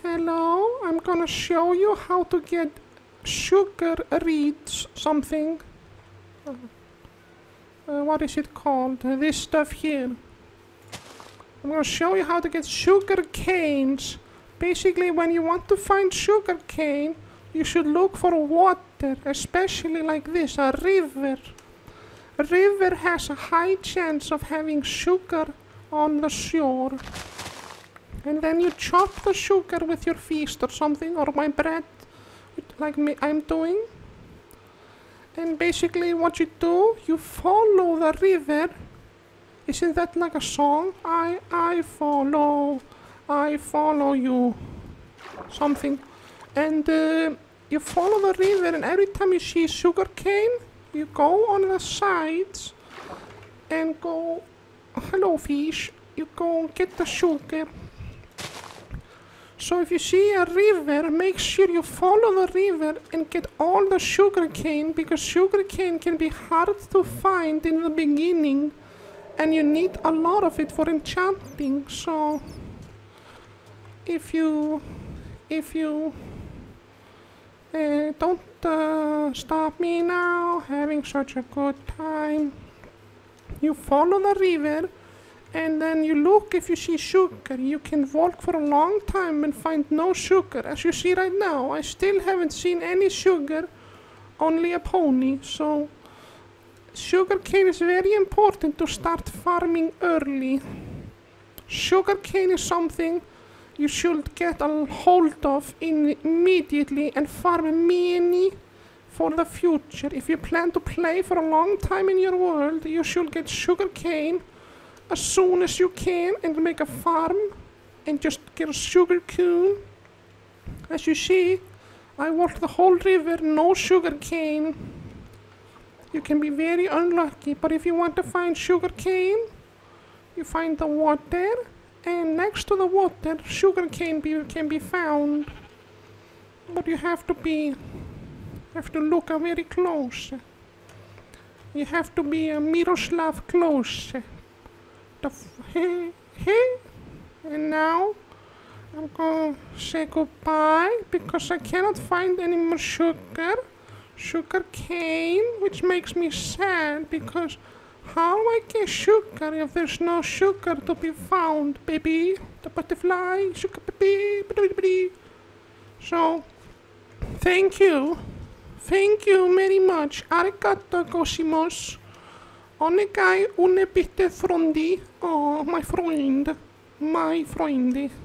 Hello, I'm gonna show you how to get sugar reeds something. What is it called? This stuff here. I'm gonna show you how to get sugar canes. Basically, when you want to find sugar cane, you should look for water, especially like this, a river. A river has a high chance of having sugar on the shore. And then you chop the sugar with your fist or something, or my bread, like I'm doing. And basically what you do, you follow the river. Isn't that like a song? I follow you. Something. And you follow the river, and every time you see sugar cane, you go on the sides and go, hello fish, you go get the sugar. So if you see a river, make sure you follow the river and get all the sugar cane, because sugar cane can be hard to find in the beginning and you need a lot of it for enchanting. So if you don't stop me now, having such a good time, you follow the river and then you look if you see sugar. You can walk for a long time and find no sugar. As you see right now, I still haven't seen any sugar, only a pony. So sugar cane is very important to start farming early. Sugar cane is something you should get a hold of immediately and farm many for the future. If you plan to play for a long time in your world, you should get sugar cane as soon as you can and make a farm and just get a sugar cane. As you see, I walked the whole river, no sugar cane. You can be very unlucky, but if you want to find sugar cane, you find the water, and next to the water, sugar cane can be found. But you have to look very close. You have to be a Miroslav close. And now I'm going to say goodbye because I cannot find any more sugar cane, which makes me sad because how do I get sugar if there's no sugar to be found, baby? The butterfly, sugar baby. So, thank you very much. Arigato gozaimasu. Onegai une bitte Freunde. Oh, my friend.